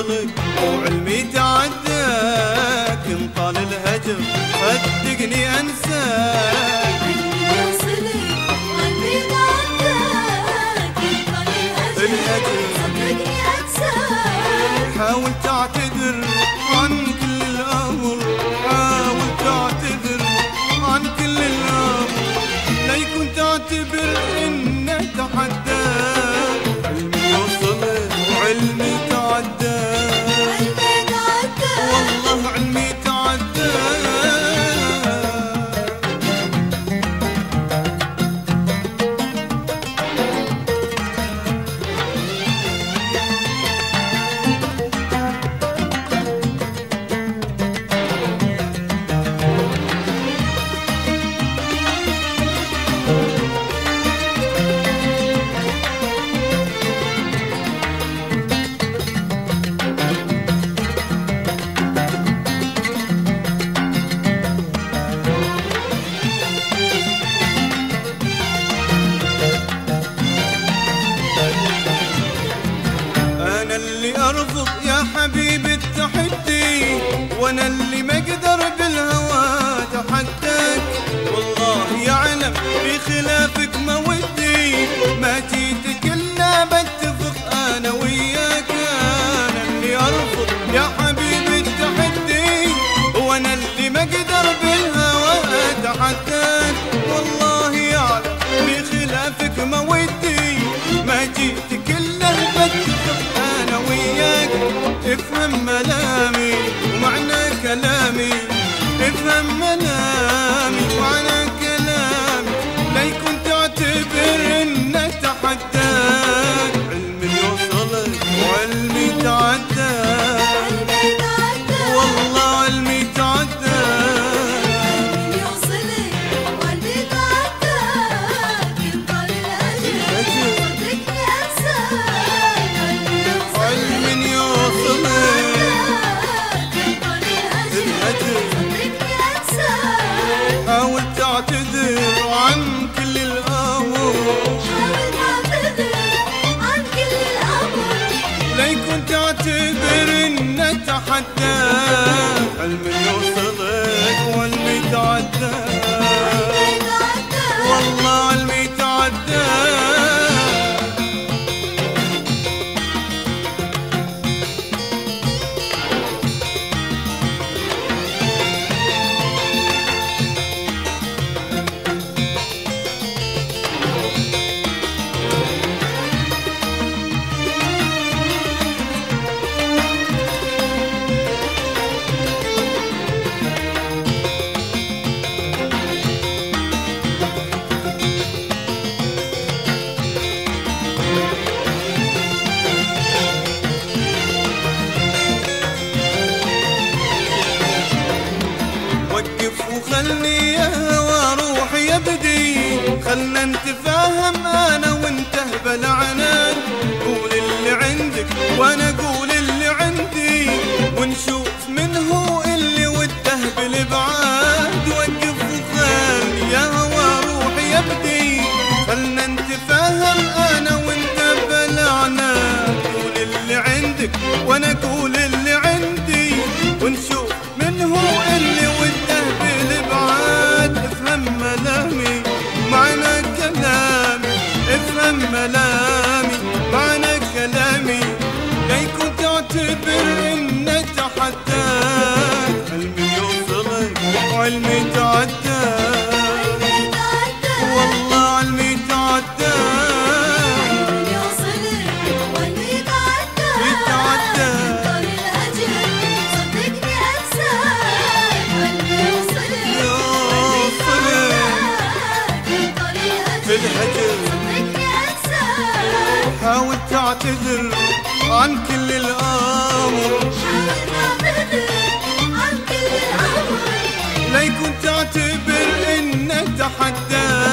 يوصلك وعلمي تعداك، إن طال الهجر صدقني أنساك. علمي يوصلك وعلمي تعداك، إن طال الهجر صدقني أنساك. حاول تعتذر عن كل الأمر، حاول تعتذر عن كل الأمر، لا يكون تعتبر إنه تحداك. علمي يوصلك وعلمي تعداك، والله علمي تعداك. أرفض يا حبيبي التحدي، وانا اللي ما اقدر بالهوى اتحداك. والله يعلم بخلافك ما ودي، ما جيتك الا بتفق انا وياك. انا اللي ارفض يا حبيبي التحدي، وانا اللي ما اقدر بالهوى اتحداك. والله يعلم بخلافك ما ودي، ما جيتك الا بتفق أنا وياك. افهم ملامي ومعنى كلامي، افهم ملامي ومعنى كلامي، لا يكون تعتبر إنه تحداك. علمي يوصلك وعلمي تعداك، والله علمي تعداك. علمي يوصلك وعلمي تعداك، إن طال الهجر صدقني أنساك. علمي يوصلك حاول تعتذر عن كل الأمر، حاول تعتذر عن كل الأمر، لا يكون تعتبر إنه تحداك. علمي يوصلك وعلمي تعداك، والله علمي تعداك. وخلني يا هوى روحي يبدي، خلنا نتفاهم انا وانت بلا عنان. قول اللي عندك وانا اقول اللي عندي، ونشوف من هو اللي وده بالابعاد. وقف وخلني يا هوى روحي يبدي، خلنا نتفاهم انا وانت بلا عنان. قول اللي عندك وانا اقول اللي عندي، ونشوف من هو اللي وده بالابعاد. افهم ملامي معنى كلامي، افهم ملامي معنى كلامي، لا يكون تعتبر إنه تحداك. علمي يوصلك وعلمي تعداك، والله علمي تعداك. علمي يوصلك وعلمي تعداك، إن طال الهجر صدقني أنساك. علمي يوصلك وعلمي تعداك، إن طال الهجر صدقني أنساك. حاول تعتذر عن كل الأمر، حاول تعتذر عن كل الأمر، لا يكون تعتبر إنه تحداك.